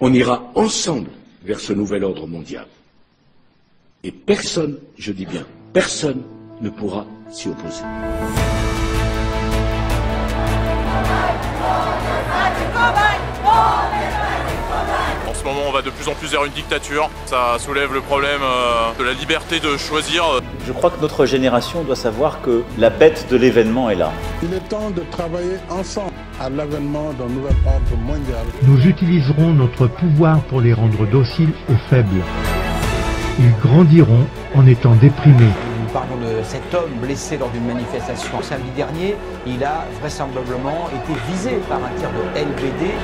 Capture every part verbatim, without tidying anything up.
On ira ensemble vers ce nouvel ordre mondial. Et personne, je dis bien, personne ne pourra s'y opposer. En ce moment, on va de plus en plus vers une dictature. Ça soulève le problème euh, de la liberté de choisir. Je crois que notre génération doit savoir que la bête de l'événement est là. Il est temps de travailler ensemble à l'avènement d'un nouvel ordre mondial. Nous utiliserons notre pouvoir pour les rendre dociles et faibles. Ils grandiront en étant déprimés. Nous parlons de cet homme blessé lors d'une manifestation samedi dernier. Il a vraisemblablement été visé par un tir de L B D.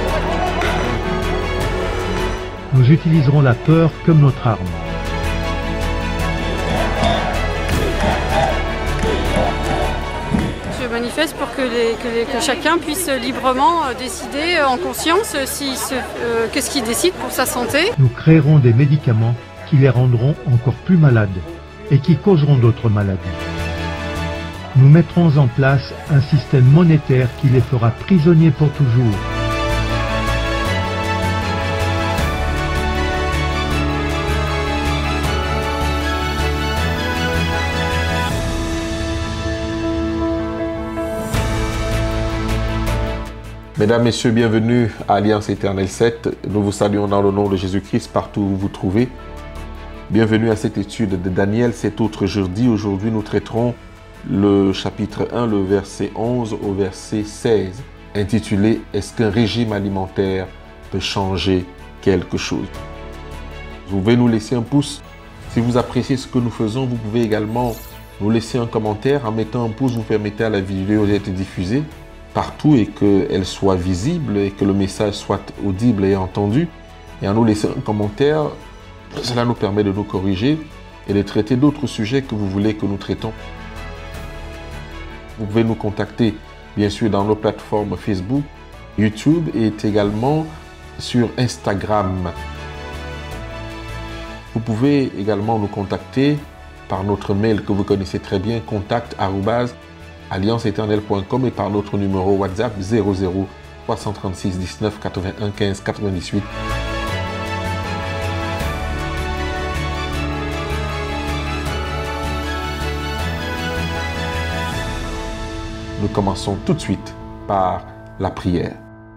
Nous utiliserons la peur comme notre arme. Je manifeste pour que, les, que, les, que chacun puisse librement décider en conscience si ce, euh, qu'est-ce qu'il décide pour sa santé. Nous créerons des médicaments qui les rendront encore plus malades et qui causeront d'autres maladies. Nous mettrons en place un système monétaire qui les fera prisonniers pour toujours. Mesdames, Messieurs, bienvenue à Alliance Éternelle sept. Nous vous saluons dans le nom de Jésus-Christ partout où vous vous trouvez. Bienvenue à cette étude de Daniel, cet autre jeudi. Aujourd'hui, nous traiterons le chapitre un, le verset onze au verset seize, intitulé « Est-ce qu'un régime alimentaire peut changer quelque chose ?» Vous pouvez nous laisser un pouce. Si vous appréciez ce que nous faisons, vous pouvez également nous laisser un commentaire. En mettant un pouce, vous permettez à la vidéo d'être diffusée partout et qu'elle soit visible et que le message soit audible et entendu. Et en nous laissant un commentaire, cela nous permet de nous corriger et de traiter d'autres sujets que vous voulez que nous traitons. Vous pouvez nous contacter bien sûr dans nos plateformes Facebook, YouTube et également sur Instagram. Vous pouvez également nous contacter par notre mail que vous connaissez très bien, contact arobase alliance éternelle point com et par notre numéro WhatsApp zéro zéro trois cent trente-six dix-neuf quatre-vingt-un quinze quatre-vingt-dix-huit. Nous commençons tout de suite par la prière.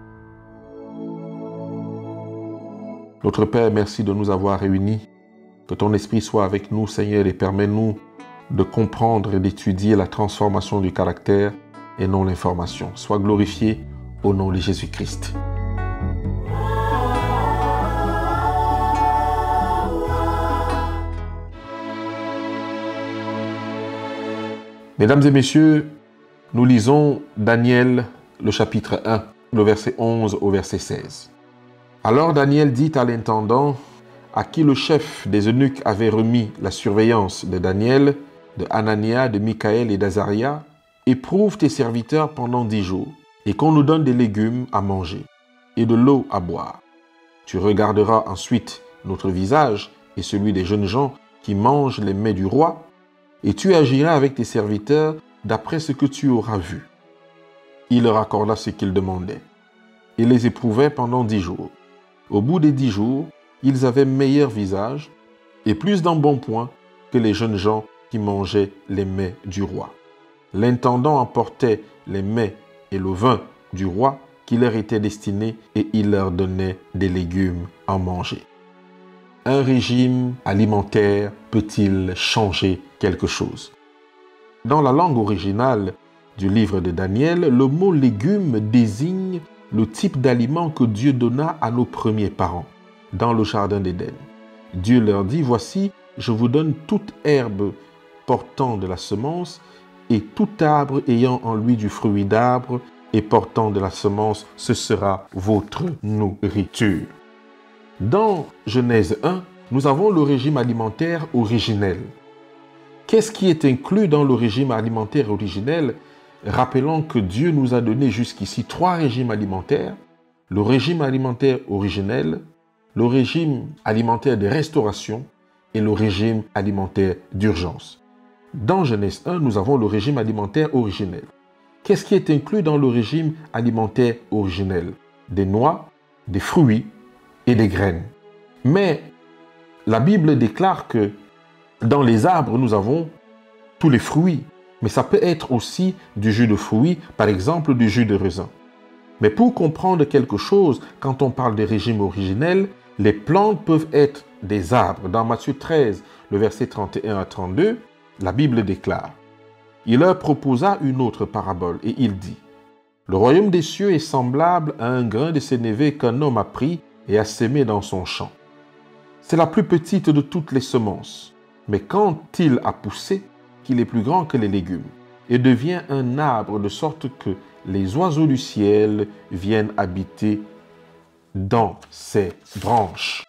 Notre Père, merci de nous avoir réunis. Que ton esprit soit avec nous, Seigneur, et permets-nous de comprendre et d'étudier la transformation du caractère et non l'information. Sois glorifié au nom de Jésus-Christ. Mesdames et messieurs, nous lisons Daniel, le chapitre un, le verset onze au verset seize. Alors Daniel dit à l'intendant, à qui le chef des eunuques avait remis la surveillance de Daniel, de Hanania, de Michaël et d'Azaria, éprouve tes serviteurs pendant dix jours, et qu'on nous donne des légumes à manger et de l'eau à boire. Tu regarderas ensuite notre visage et celui des jeunes gens qui mangent les mets du roi, et tu agiras avec tes serviteurs d'après ce que tu auras vu. Il leur accorda ce qu'ils demandaient, et les éprouvait pendant dix jours. Au bout des dix jours, ils avaient meilleur visage et plus d'embonpoint que les jeunes gens qui mangeaient les mets du roi. L'intendant emportait les mets et le vin du roi qui leur étaient destinés et il leur donnait des légumes à manger. Un régime alimentaire peut-il changer quelque chose? Dans la langue originale du livre de Daniel, le mot légume désigne le type d'aliment que Dieu donna à nos premiers parents dans le jardin d'Éden. Dieu leur dit, voici, je vous donne toute herbe portant de la semence et tout arbre ayant en lui du fruit d'arbre et portant de la semence, ce sera votre nourriture. Dans Genèse un, nous avons le régime alimentaire originel. Qu'est-ce qui est inclus dans le régime alimentaire originel? Rappelons que Dieu nous a donné jusqu'ici trois régimes alimentaires. Le régime alimentaire originel, le régime alimentaire de restauration et le régime alimentaire d'urgence. Dans Genèse un, nous avons le régime alimentaire originel. Qu'est-ce qui est inclus dans le régime alimentaire originel? Des noix, des fruits, et des graines. Mais la Bible déclare que dans les arbres, nous avons tous les fruits. Mais ça peut être aussi du jus de fruits, par exemple du jus de raisin. Mais pour comprendre quelque chose, quand on parle des régimes originels, les plantes peuvent être des arbres. Dans Matthieu treize, le verset trente et un à trente-deux, la Bible déclare: Il leur proposa une autre parabole et il dit: Le royaume des cieux est semblable à un grain de sénévé qu'un homme a pris et a sémé dans son champ. C'est la plus petite de toutes les semences, mais quand il a poussé, qu'il est plus grand que les légumes, et devient un arbre de sorte que les oiseaux du ciel viennent habiter dans ses branches.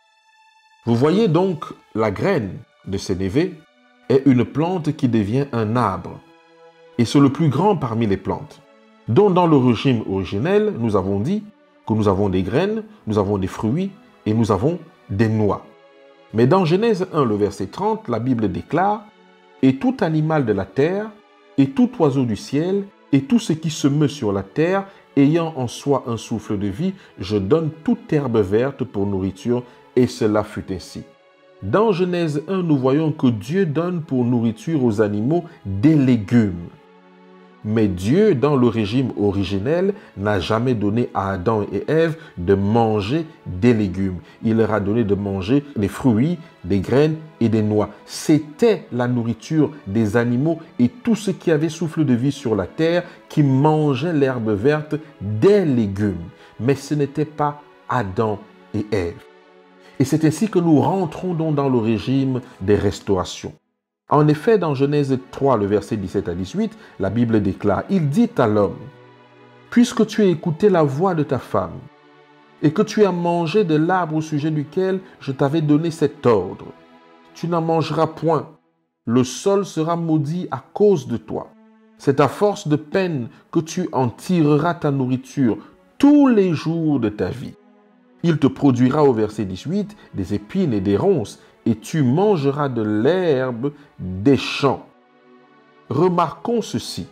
Vous voyez donc, la graine de sénévé est une plante qui devient un arbre, et c'est le plus grand parmi les plantes. Donc dans le régime originel, nous avons dit que nous avons des graines, nous avons des fruits et nous avons des noix. Mais dans Genèse un, le verset trente, la Bible déclare: Et tout animal de la terre, et tout oiseau du ciel, et tout ce qui se meut sur la terre, ayant en soi un souffle de vie, je donne toute herbe verte pour nourriture, et cela fut ainsi. Dans Genèse un, nous voyons que Dieu donne pour nourriture aux animaux des légumes. Mais Dieu, dans le régime originel, n'a jamais donné à Adam et Ève de manger des légumes. Il leur a donné de manger des fruits, des graines et des noix. C'était la nourriture des animaux et tout ce qui avait souffle de vie sur la terre qui mangeait l'herbe verte des légumes. Mais ce n'était pas Adam et Ève. Et c'est ainsi que nous rentrons donc dans le régime des restaurations. En effet, dans Genèse trois, le verset dix-sept à dix-huit, la Bible déclare: Il dit à l'homme: Puisque tu as écouté la voix de ta femme, et que tu as mangé de l'arbre au sujet duquel je t'avais donné cet ordre, tu n'en mangeras point, le sol sera maudit à cause de toi. C'est à force de peine que tu en tireras ta nourriture tous les jours de ta vie. Il te produira, au verset dix-huit, des épines et des ronces, et tu mangeras de l'herbe des champs. Remarquons ceci.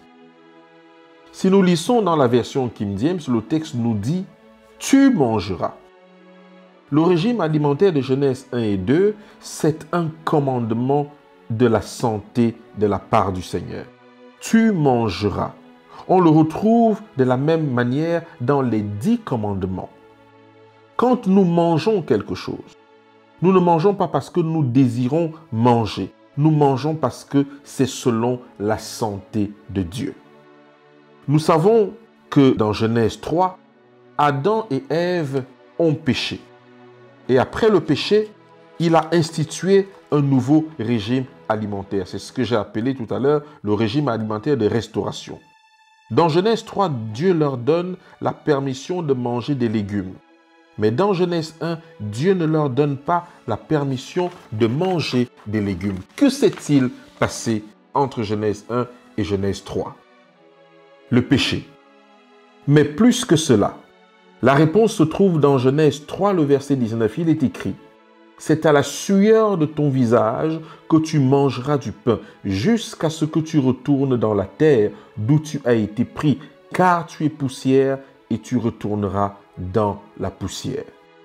Si nous lisons dans la version King James, le texte nous dit « tu mangeras ». Le régime alimentaire de Genèse un et deux, c'est un commandement de la santé de la part du Seigneur. Tu mangeras. On le retrouve de la même manière dans les dix commandements. Quand nous mangeons quelque chose, nous ne mangeons pas parce que nous désirons manger. Nous mangeons parce que c'est selon la santé de Dieu. Nous savons que dans Genèse trois, Adam et Ève ont péché. Et après le péché, il a institué un nouveau régime alimentaire. C'est ce que j'ai appelé tout à l'heure le régime alimentaire de restauration. Dans Genèse trois, Dieu leur donne la permission de manger des légumes. Mais dans Genèse un, Dieu ne leur donne pas la permission de manger des légumes. Que s'est-il passé entre Genèse un et Genèse trois? Le péché. Mais plus que cela, la réponse se trouve dans Genèse trois, le verset dix-neuf. Il est écrit: C'est à la sueur de ton visage que tu mangeras du pain, jusqu'à ce que tu retournes dans la terre d'où tu as été pris, car tu es poussière et tu retourneras dans la poussière.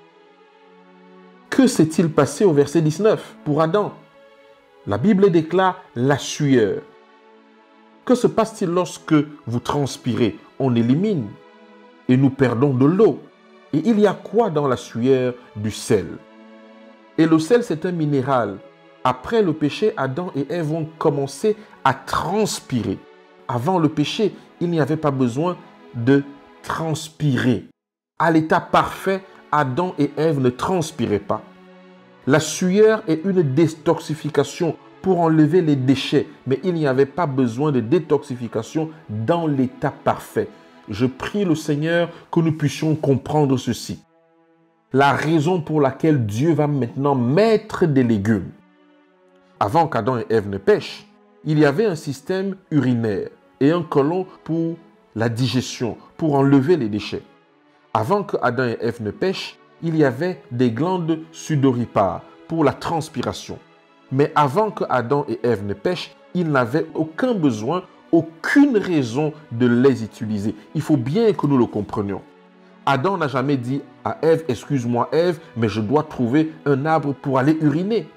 Que s'est-il passé au verset dix-neuf pour Adam? La Bible déclare la sueur. Que se passe-t-il lorsque vous transpirez? On élimine et nous perdons de l'eau. Et il y a quoi dans la sueur? Du sel. Et le sel, c'est un minéral. Après le péché, Adam et Ève ont commencé à transpirer. Avant le péché, il n'y avait pas besoin de transpirer. À l'état parfait, Adam et Ève ne transpiraient pas. La sueur est une détoxification pour enlever les déchets, mais il n'y avait pas besoin de détoxification dans l'état parfait. Je prie le Seigneur que nous puissions comprendre ceci. La raison pour laquelle Dieu va maintenant mettre des légumes. Avant qu'Adam et Ève ne pêchent, il y avait un système urinaire et un côlon pour la digestion, pour enlever les déchets. Avant que Adam et Ève ne pêchent, il y avait des glandes sudoripares pour la transpiration. Mais avant que Adam et Ève ne pêchent, ils n'avaient aucun besoin, aucune raison de les utiliser. Il faut bien que nous le comprenions. Adam n'a jamais dit à Ève, excuse-moi Ève, mais je dois trouver un arbre pour aller uriner.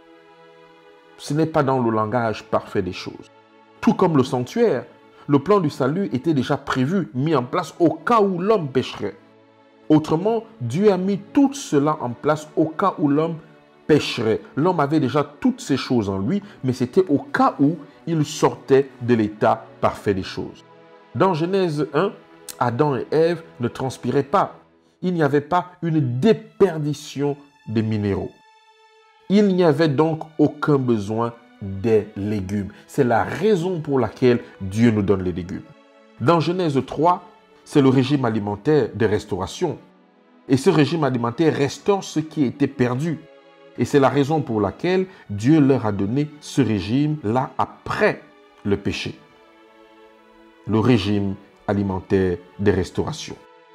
Ce n'est pas dans le langage parfait des choses. Tout comme le sanctuaire, le plan du salut était déjà prévu, mis en place au cas où l'homme pécherait. Autrement, Dieu a mis tout cela en place au cas où l'homme pécherait. L'homme avait déjà toutes ces choses en lui, mais c'était au cas où il sortait de l'état parfait des choses. Dans Genèse un, Adam et Ève ne transpiraient pas. Il n'y avait pas une déperdition des minéraux. Il n'y avait donc aucun besoin des légumes. C'est la raison pour laquelle Dieu nous donne les légumes. Dans Genèse trois, c'est le régime alimentaire de restauration. Et ce régime alimentaire restaure ce qui était perdu. Et c'est la raison pour laquelle Dieu leur a donné ce régime-là après le péché. Le régime alimentaire de restauration.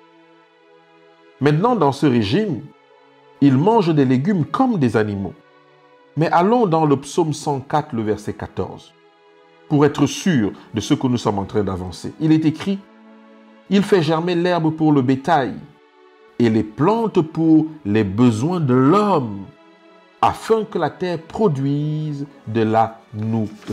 Maintenant, dans ce régime, ils mangent des légumes comme des animaux. Mais allons dans le psaume cent quatre, le verset quatorze, pour être sûr de ce que nous sommes en train d'avancer. Il est écrit, « Il fait germer l'herbe pour le bétail et les plantes pour les besoins de l'homme, afin que la terre produise de la nourriture. »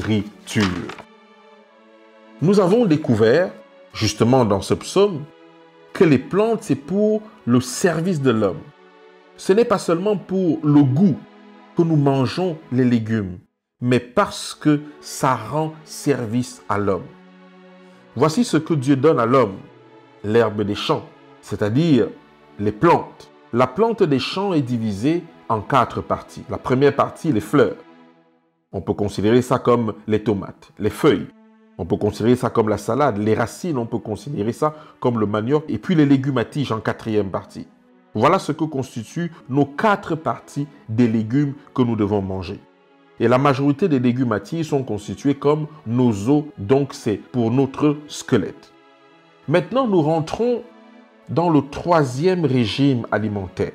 Nous avons découvert, justement dans ce psaume, que les plantes, c'est pour le service de l'homme. Ce n'est pas seulement pour le goût que nous mangeons les légumes, mais parce que ça rend service à l'homme. Voici ce que Dieu donne à l'homme, l'herbe des champs, c'est-à-dire les plantes. La plante des champs est divisée en quatre parties. La première partie, les fleurs. On peut considérer ça comme les tomates, les feuilles. On peut considérer ça comme la salade, les racines, on peut considérer ça comme le manioc, et puis les légumes à tiges en quatrième partie. Voilà ce que constituent nos quatre parties des légumes que nous devons manger. Et la majorité des légumes à tiges sont constitués comme nos os, donc c'est pour notre squelette. Maintenant, nous rentrons dans le troisième régime alimentaire.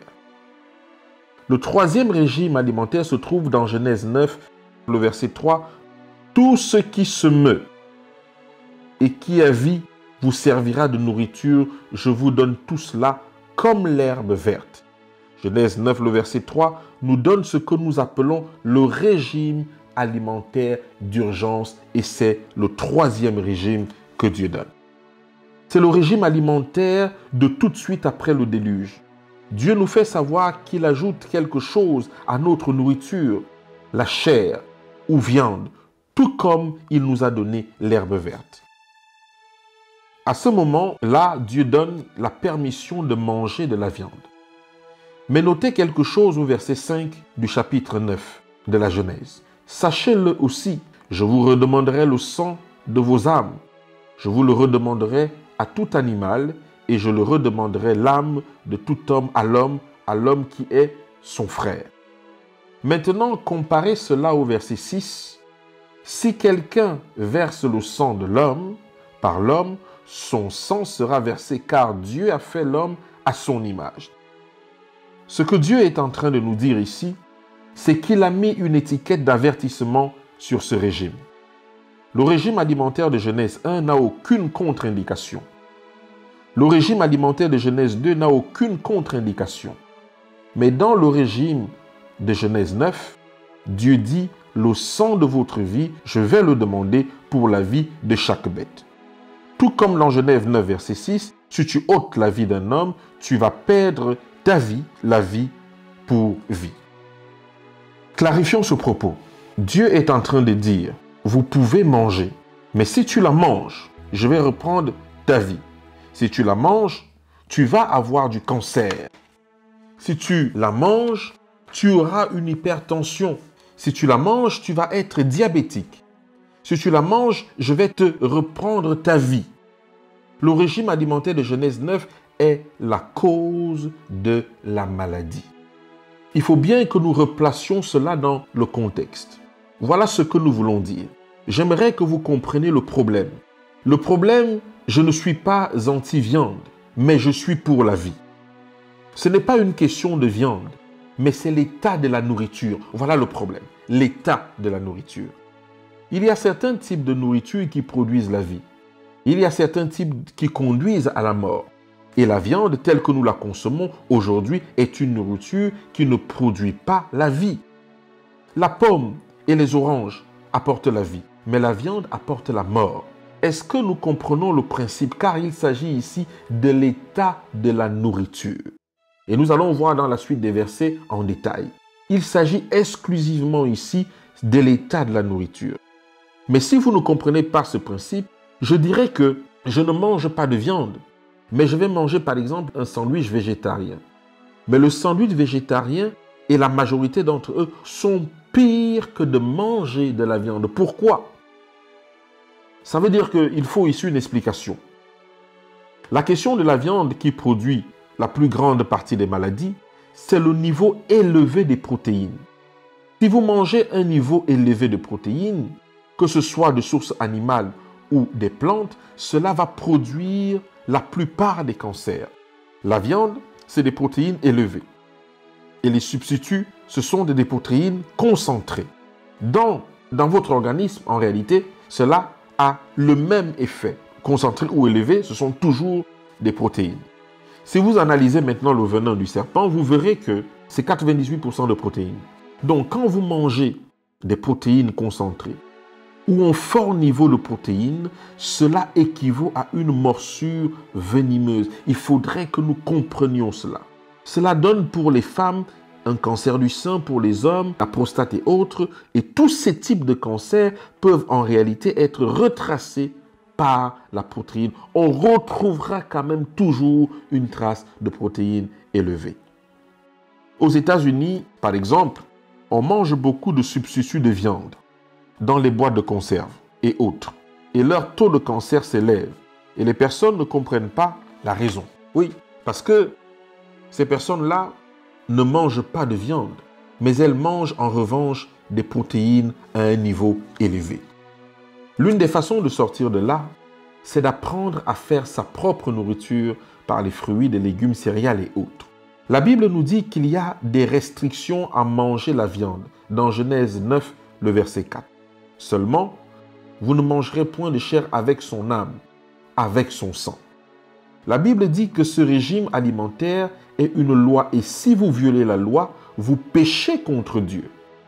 Le troisième régime alimentaire se trouve dans Genèse neuf, le verset trois. « Tout ce qui se meut et qui a vie vous servira de nourriture, je vous donne tout cela comme l'herbe verte. » Genèse neuf, le verset trois, nous donne ce que nous appelons le régime alimentaire d'urgence, et c'est le troisième régime que Dieu donne. C'est le régime alimentaire de tout de suite après le déluge. Dieu nous fait savoir qu'il ajoute quelque chose à notre nourriture, la chair ou viande, tout comme il nous a donné l'herbe verte. À ce moment-là, Dieu donne la permission de manger de la viande. Mais notez quelque chose au verset cinq du chapitre neuf de la Genèse. « Sachez-le aussi, je vous redemanderai le sang de vos âmes. Je vous le redemanderai à tout animal, et je le redemanderai l'âme de tout homme à l'homme, à l'homme qui est son frère. » Maintenant, comparez cela au verset six. « Si quelqu'un verse le sang de l'homme, par l'homme, son sang sera versé, car Dieu a fait l'homme à son image. » Ce que Dieu est en train de nous dire ici, c'est qu'il a mis une étiquette d'avertissement sur ce régime. Le régime alimentaire de Genèse un n'a aucune contre-indication. Le régime alimentaire de Genèse deux n'a aucune contre-indication. Mais dans le régime de Genèse neuf, Dieu dit « Le sang de votre vie, je vais le demander pour la vie de chaque bête. » Tout comme dans Genèse neuf, verset six, si tu ôtes la vie d'un homme, tu vas perdre ta vie, la vie pour vie. Clarifions ce propos. Dieu est en train de dire, vous pouvez manger, mais si tu la manges, je vais reprendre ta vie. Si tu la manges, tu vas avoir du cancer. Si tu la manges, tu auras une hypertension. Si tu la manges, tu vas être diabétique. Si tu la manges, je vais te reprendre ta vie. Le régime alimentaire de Genèse neuf est la cause de la maladie. Il faut bien que nous replacions cela dans le contexte. Voilà ce que nous voulons dire. J'aimerais que vous compreniez le problème. Le problème, je ne suis pas anti-viande, mais je suis pour la vie. Ce n'est pas une question de viande, mais c'est l'état de la nourriture. Voilà le problème, l'état de la nourriture. Il y a certains types de nourriture qui produisent la vie. Il y a certains types qui conduisent à la mort. Et la viande telle que nous la consommons aujourd'hui est une nourriture qui ne produit pas la vie. La pomme et les oranges apportent la vie, mais la viande apporte la mort. Est-ce que nous comprenons le principe? Car il s'agit ici de l'état de la nourriture. Et nous allons voir dans la suite des versets en détail. Il s'agit exclusivement ici de l'état de la nourriture. Mais si vous ne comprenez pas ce principe, je dirais que je ne mange pas de viande, mais je vais manger par exemple un sandwich végétarien. Mais le sandwich végétarien et la majorité d'entre eux sont pires que de manger de la viande. Pourquoi? Ça veut dire qu'il faut ici une explication. La question de la viande qui produit la plus grande partie des maladies, c'est le niveau élevé des protéines. Si vous mangez un niveau élevé de protéines, que ce soit de sources animales ou des plantes, cela va produire la plupart des cancers. La viande, c'est des protéines élevées. Et les substituts, ce sont des protéines concentrées. Dans, dans votre organisme, en réalité, cela a le même effet. Concentré ou élevé, ce sont toujours des protéines. Si vous analysez maintenant le venin du serpent, vous verrez que c'est quatre-vingt-dix-huit pour cent de protéines. Donc, quand vous mangez des protéines concentrées ou un fort niveau de protéines, cela équivaut à une morsure venimeuse. Il faudrait que nous comprenions cela. Cela donne pour les femmes un cancer du sein, pour les hommes, la prostate et autres. Et tous ces types de cancers peuvent en réalité être retracés par la protéine. On retrouvera quand même toujours une trace de protéines élevée. Aux États-Unis, par exemple, on mange beaucoup de substituts de viande dans les boîtes de conserve et autres. Et leur taux de cancer s'élève. Et les personnes ne comprennent pas la raison. Oui, parce que ces personnes-là ne mangent pas de viande, mais elles mangent en revanche des protéines à un niveau élevé. L'une des façons de sortir de là, c'est d'apprendre à faire sa propre nourriture par les fruits, des légumes, céréales et autres. La Bible nous dit qu'il y a des restrictions à manger la viande. Dans Genèse neuf, le verset quatre. Seulement, vous ne mangerez point de chair avec son âme, avec son sang. La Bible dit que ce régime alimentaire est une loi et si vous violez la loi, vous péchez contre Dieu.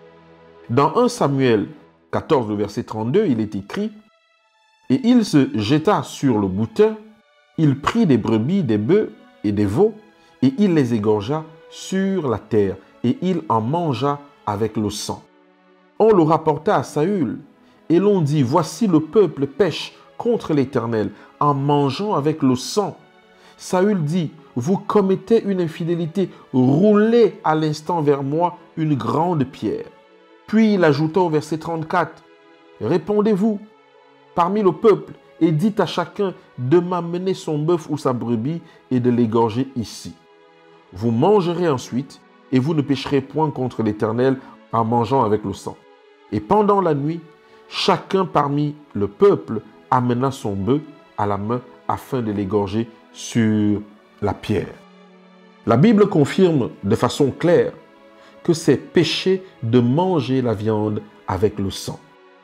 Dans premier Samuel quatorze, le verset trente-deux, il est écrit « Et il se jeta sur le boutin, il prit des brebis, des bœufs et des veaux, et il les égorgea sur la terre, et il en mangea avec le sang. On le rapporta à Saül, et l'on dit « Voici le peuple pêche contre l'Éternel en mangeant avec le sang. » Saül dit « Vous commettez une infidélité, roulez à l'instant vers moi une grande pierre. » Puis il ajouta au verset trente-quatre, « Répondez-vous parmi le peuple et dites à chacun de m'amener son bœuf ou sa brebis et de l'égorger ici. Vous mangerez ensuite et vous ne pécherez point contre l'Éternel en mangeant avec le sang. » Et pendant la nuit, chacun parmi le peuple amena son bœuf à la main afin de l'égorger sur la pierre. La Bible confirme de façon claire que c'est péché de manger la viande avec le sang.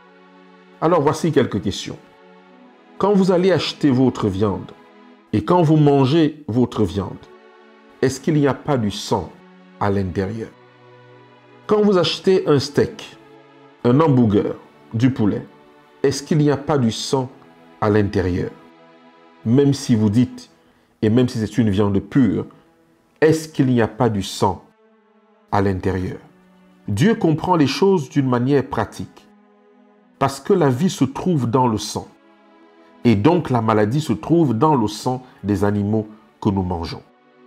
Alors voici quelques questions. Quand vous allez acheter votre viande et quand vous mangez votre viande, est-ce qu'il n'y a pas du sang à l'intérieur? Quand vous achetez un steak, un hamburger, du poulet, est-ce qu'il n'y a pas du sang à l'intérieur? Même si vous dites, et même si c'est une viande pure, est-ce qu'il n'y a pas du sang à l'intérieur? Dieu comprend les choses d'une manière pratique, parce que la vie se trouve dans le sang, et donc la maladie se trouve dans le sang des animaux que nous mangeons.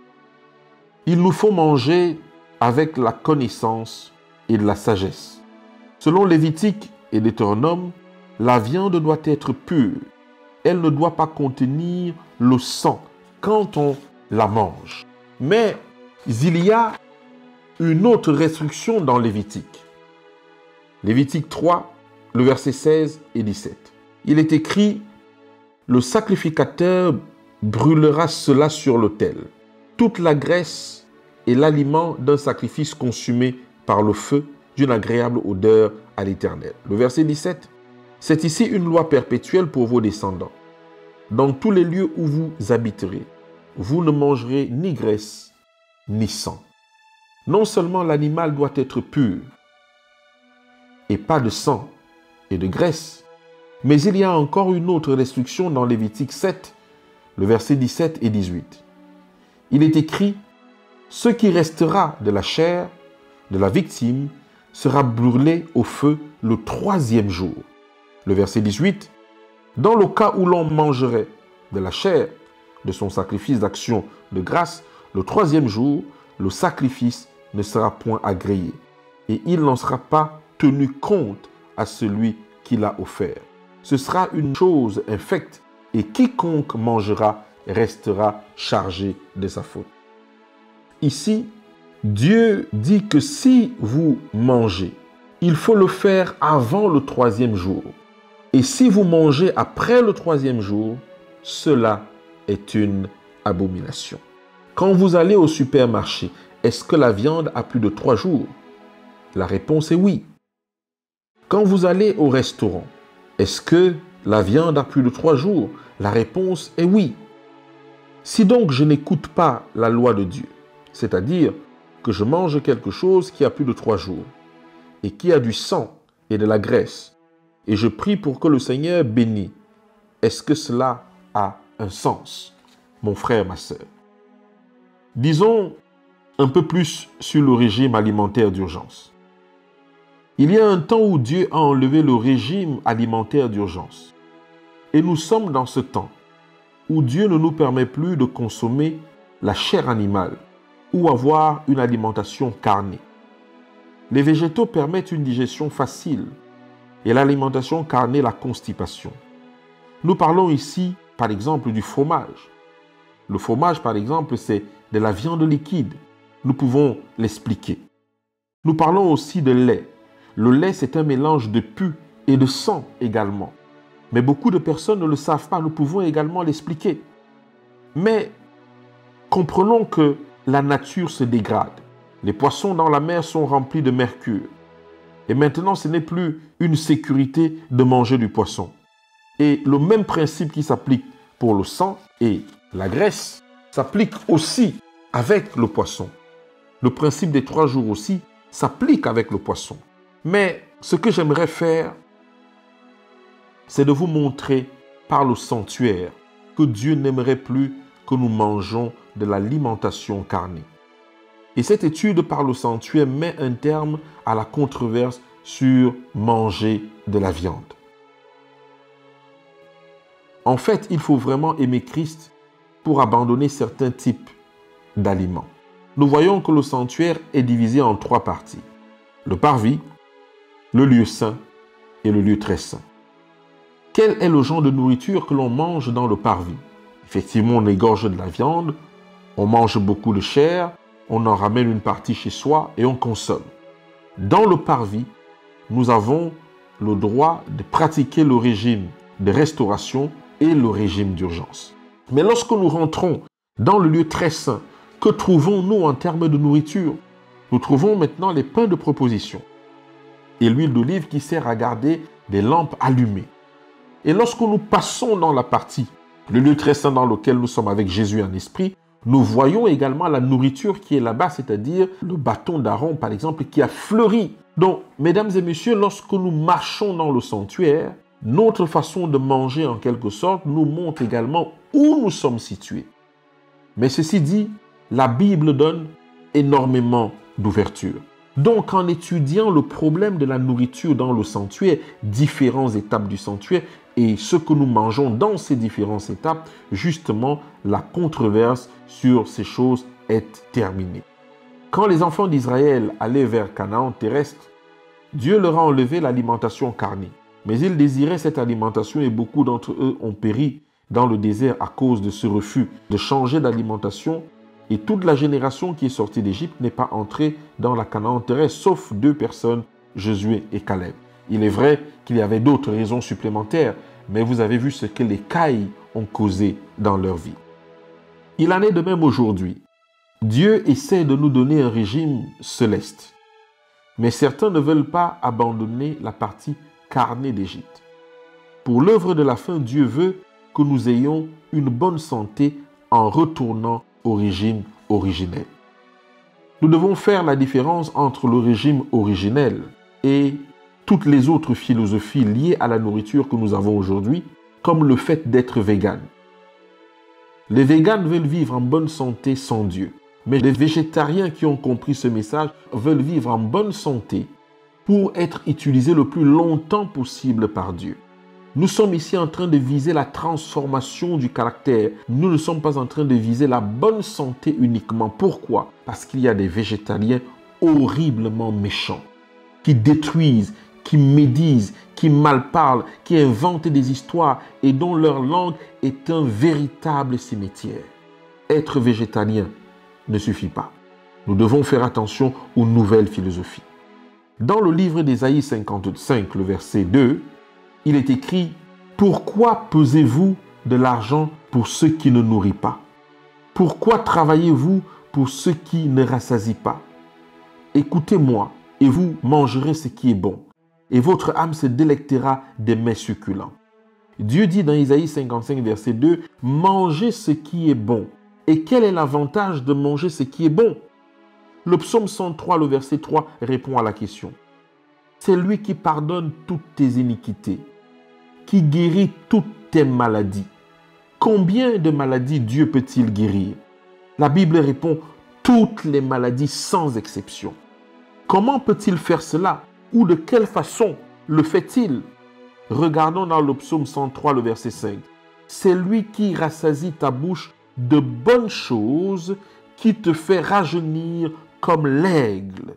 Il nous faut manger avec la connaissance et la sagesse. Selon Lévitique et Deutéronome, la viande doit être pure. Elle ne doit pas contenir le sang quand on la mange. Mais il y a une autre restriction dans Lévitique. Lévitique trois, le verset seize et dix-sept. Il est écrit « Le sacrificateur brûlera cela sur l'autel. Toute la graisse est l'aliment d'un sacrifice consumé par le feu d'une agréable odeur à l'Éternel. » Le verset dix-sept. C'est ici une loi perpétuelle pour vos descendants. Dans tous les lieux où vous habiterez, vous ne mangerez ni graisse, ni sang. Non seulement l'animal doit être pur, et pas de sang et de graisse, mais il y a encore une autre restriction dans Lévitique sept, le verset dix-sept et dix-huit. Il est écrit, « Ce qui restera de la chair de la victime sera brûlé au feu le troisième jour. » Le verset dix-huit, « Dans le cas où l'on mangerait de la chair de son sacrifice d'action de grâce, le troisième jour, le sacrifice ne sera point agréé, et il n'en sera pas tenu compte à celui qui l'a offert. Ce sera une chose infecte, et quiconque mangera restera chargé de sa faute. » Ici, Dieu dit que si vous mangez, il faut le faire avant le troisième jour. Et si vous mangez après le troisième jour, cela est une abomination. Quand vous allez au supermarché, est-ce que la viande a plus de trois jours? La réponse est oui. Quand vous allez au restaurant, est-ce que la viande a plus de trois jours? La réponse est oui. Si donc je n'écoute pas la loi de Dieu, c'est-à-dire que je mange quelque chose qui a plus de trois jours et qui a du sang et de la graisse, et je prie pour que le Seigneur bénisse, est-ce que cela a un sens, mon frère, ma sœur? Disons un peu plus sur le régime alimentaire d'urgence. Il y a un temps où Dieu a enlevé le régime alimentaire d'urgence. Et nous sommes dans ce temps où Dieu ne nous permet plus de consommer la chair animale ou avoir une alimentation carnée. Les végétaux permettent une digestion facile et l'alimentation carnée la constipation. Nous parlons ici, par exemple, du fromage. Le fromage, par exemple, c'est de la viande liquide. Nous pouvons l'expliquer. Nous parlons aussi de lait. Le lait, c'est un mélange de pus et de sang également. Mais beaucoup de personnes ne le savent pas. Nous pouvons également l'expliquer. Mais comprenons que la nature se dégrade. Les poissons dans la mer sont remplis de mercure. Et maintenant, ce n'est plus une sécurité de manger du poisson. Et le même principe qui s'applique pour le sang et la graisse s'applique aussi avec le poisson. Le principe des trois jours aussi s'applique avec le poisson. Mais ce que j'aimerais faire, c'est de vous montrer par le sanctuaire que Dieu n'aimerait plus que nous mangeons de l'alimentation carnée. Et cette étude par le sanctuaire met un terme à la controverse sur manger de la viande. En fait, il faut vraiment aimer Christ pour abandonner certains types d'aliments. Nous voyons que le sanctuaire est divisé en trois parties. Le parvis, le lieu saint et le lieu très saint. Quel est le genre de nourriture que l'on mange dans le parvis? Effectivement, on égorge de la viande, on mange beaucoup de chair, on en ramène une partie chez soi et on consomme. Dans le parvis, nous avons le droit de pratiquer le régime de restauration et le régime d'urgence. Mais lorsque nous rentrons dans le lieu très saint, que trouvons-nous en termes de nourriture? Nous trouvons maintenant les pains de proposition et l'huile d'olive qui sert à garder des lampes allumées. Et lorsque nous passons dans la partie, le lieu très saint dans lequel nous sommes avec Jésus en esprit, nous voyons également la nourriture qui est là-bas, c'est-à-dire le bâton d'Aaron, par exemple, qui a fleuri. Donc, mesdames et messieurs, lorsque nous marchons dans le sanctuaire, notre façon de manger, en quelque sorte, nous montre également où nous sommes situés. Mais ceci dit, la Bible donne énormément d'ouverture. Donc, en étudiant le problème de la nourriture dans le sanctuaire, différentes étapes du sanctuaire et ce que nous mangeons dans ces différentes étapes, justement, la controverse sur ces choses est terminée. Quand les enfants d'Israël allaient vers Canaan terrestre, Dieu leur a enlevé l'alimentation carnée. Mais ils désiraient cette alimentation et beaucoup d'entre eux ont péri dans le désert à cause de ce refus de changer d'alimentation. Et toute la génération qui est sortie d'Égypte n'est pas entrée dans la Canaan terrestre, sauf deux personnes, Josué et Caleb. Il est vrai qu'il y avait d'autres raisons supplémentaires, mais vous avez vu ce que les cailles ont causé dans leur vie. Il en est de même aujourd'hui. Dieu essaie de nous donner un régime céleste. Mais certains ne veulent pas abandonner la partie carnée d'Égypte. Pour l'œuvre de la fin, Dieu veut que nous ayons une bonne santé en retournant au régime originel. Nous devons faire la différence entre le régime originel et toutes les autres philosophies liées à la nourriture que nous avons aujourd'hui, comme le fait d'être vegan. Les véganes veulent vivre en bonne santé sans Dieu, mais les végétariens qui ont compris ce message veulent vivre en bonne santé pour être utilisés le plus longtemps possible par Dieu. Nous sommes ici en train de viser la transformation du caractère. Nous ne sommes pas en train de viser la bonne santé uniquement. Pourquoi? Parce qu'il y a des végétariens horriblement méchants, qui détruisent, qui médisent, qui mal parlent, qui inventent des histoires et dont leur langue est un véritable cimetière. Être végétalien ne suffit pas. Nous devons faire attention aux nouvelles philosophies. Dans le livre d'Ésaïe cinquante-cinq, le verset deux, il est écrit « Pourquoi pesez-vous de l'argent pour ceux qui ne nourrissent pas? Pourquoi travaillez-vous pour ceux qui ne rassasient pas? Écoutez-moi, et vous mangerez ce qui est bon, et votre âme se délectera des mets succulents. » Dieu dit dans Ésaïe cinquante-cinq, verset deux, « Mangez ce qui est bon. » Et quel est l'avantage de manger ce qui est bon? Le psaume cent trois, le verset trois, répond à la question. C'est lui qui pardonne toutes tes iniquités, qui guérit toutes tes maladies. Combien de maladies Dieu peut-il guérir? La Bible répond toutes les maladies sans exception. Comment peut-il faire cela? Ou de quelle façon le fait-il? Regardons dans le psaume cent trois, le verset cinq. C'est lui qui rassasie ta bouche de bonnes choses, qui te fait rajeunir comme l'aigle.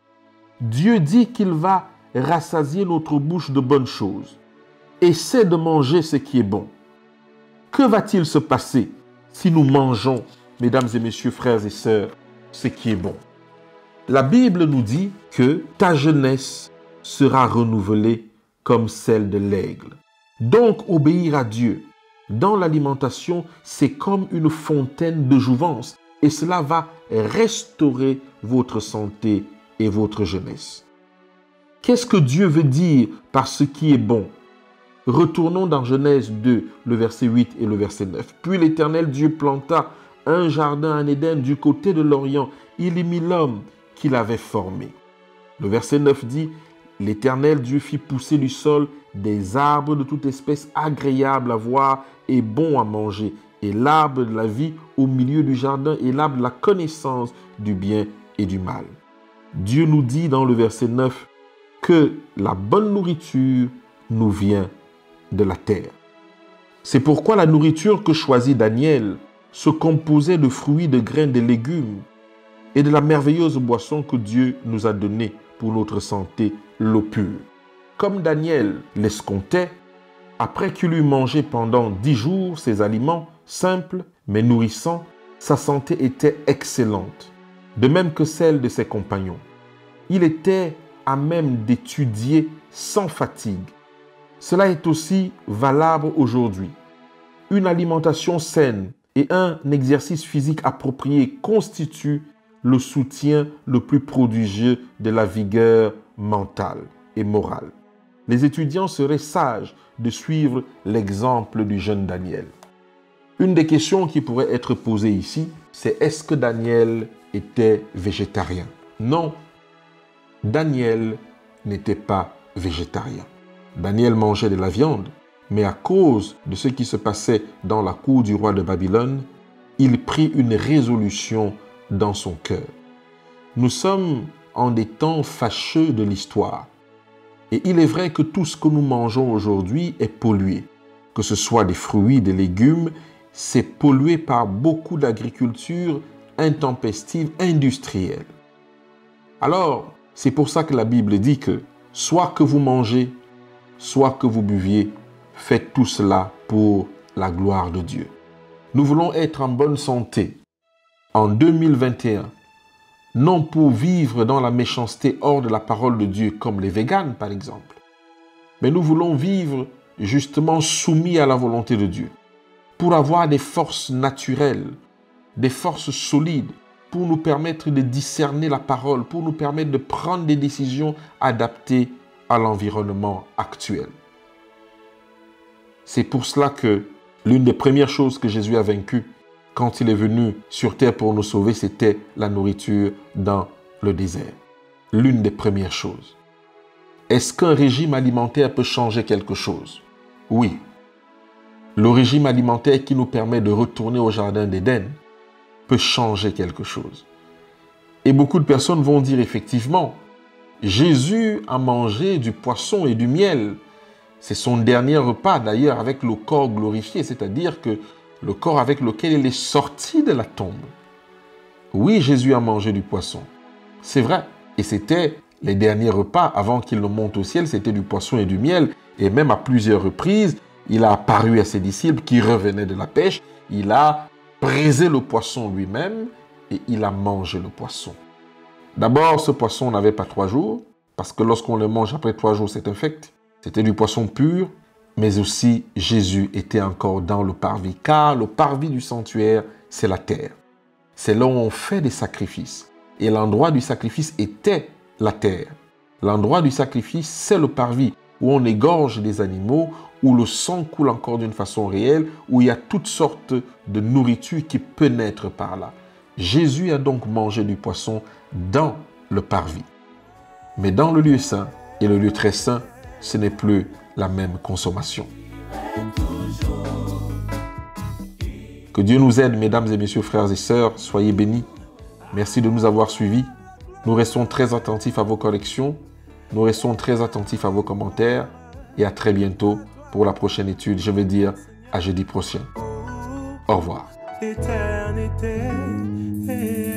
Dieu dit qu'il va rassasier notre bouche de bonnes choses. Essaie de manger ce qui est bon. Que va-t-il se passer si nous mangeons, mesdames et messieurs, frères et sœurs, ce qui est bon? La Bible nous dit que ta jeunesse sera renouvelée comme celle de l'aigle. Donc, obéir à Dieu dans l'alimentation, c'est comme une fontaine de jouvence et cela va restaurer votre santé et votre jeunesse. Qu'est-ce que Dieu veut dire par ce qui est bon? Retournons dans Genèse deux, le verset huit et le verset neuf. Puis l'Éternel Dieu planta un jardin en Éden du côté de l'Orient. Il y mit l'homme qu'il avait formé. Le verset neuf dit, l'Éternel Dieu fit pousser du sol des arbres de toute espèce agréables à voir et bons à manger, et l'arbre de la vie au milieu du jardin et l'arbre de la connaissance du bien et du mal. Dieu nous dit dans le verset neuf que la bonne nourriture nous vient de la terre. C'est pourquoi la nourriture que choisit Daniel se composait de fruits, de graines, de légumes et de la merveilleuse boisson que Dieu nous a donnée pour notre santé, l'eau pure. Comme Daniel l'escomptait, après qu'il eut mangé pendant dix jours ces aliments simples mais nourrissants, sa santé était excellente, de même que celle de ses compagnons. Il était à même d'étudier sans fatigue. Cela est aussi valable aujourd'hui. Une alimentation saine et un exercice physique approprié constituent le soutien le plus prodigieux de la vigueur mentale et morale. Les étudiants seraient sages de suivre l'exemple du jeune Daniel. Une des questions qui pourrait être posée ici, c'est est-ce que Daniel était végétarien? Non, Daniel n'était pas végétarien. Daniel mangeait de la viande, mais à cause de ce qui se passait dans la cour du roi de Babylone, il prit une résolution dans son cœur. Nous sommes en des temps fâcheux de l'histoire. Et il est vrai que tout ce que nous mangeons aujourd'hui est pollué. Que ce soit des fruits, des légumes, c'est pollué par beaucoup d'agriculture intempestive, industrielle. Alors, c'est pour ça que la Bible dit que soit que vous mangez, soit que vous buviez, faites tout cela pour la gloire de Dieu. Nous voulons être en bonne santé en deux mille vingt et un, non pour vivre dans la méchanceté hors de la parole de Dieu comme les véganes par exemple, mais nous voulons vivre justement soumis à la volonté de Dieu, pour avoir des forces naturelles, des forces solides, pour nous permettre de discerner la parole, pour nous permettre de prendre des décisions adaptées à l'environnement actuel. C'est pour cela que l'une des premières choses que Jésus a vaincues quand il est venu sur terre pour nous sauver, c'était la nourriture dans le désert. L'une des premières choses. Est-ce qu'un régime alimentaire peut changer quelque chose? Oui. Le régime alimentaire qui nous permet de retourner au jardin d'Éden peut changer quelque chose. Et beaucoup de personnes vont dire effectivement, Jésus a mangé du poisson et du miel. C'est son dernier repas d'ailleurs avec le corps glorifié, c'est-à-dire que le corps avec lequel il est sorti de la tombe. Oui, Jésus a mangé du poisson. C'est vrai. Et c'était les derniers repas avant qu'il ne monte au ciel, c'était du poisson et du miel. Et même à plusieurs reprises, il a apparu à ses disciples qui revenaient de la pêche. Il a braisé le poisson lui-même et il a mangé le poisson. D'abord, ce poisson n'avait pas trois jours, parce que lorsqu'on le mange après trois jours, c'est infect. C'était du poisson pur, mais aussi Jésus était encore dans le parvis, car le parvis du sanctuaire, c'est la terre. C'est là où on fait des sacrifices. Et l'endroit du sacrifice était la terre. L'endroit du sacrifice, c'est le parvis, où on égorge des animaux, où le sang coule encore d'une façon réelle, où il y a toutes sortes de nourriture qui peut naître par là. Jésus a donc mangé du poisson dans le parvis. Mais dans le lieu saint et le lieu très saint, ce n'est plus la même consommation. Que Dieu nous aide, mesdames et messieurs, frères et sœurs, soyez bénis. Merci de nous avoir suivis. Nous restons très attentifs à vos corrections. Nous restons très attentifs à vos commentaires. Et à très bientôt pour la prochaine étude. Je vais dire à jeudi prochain. Au revoir. Éternité.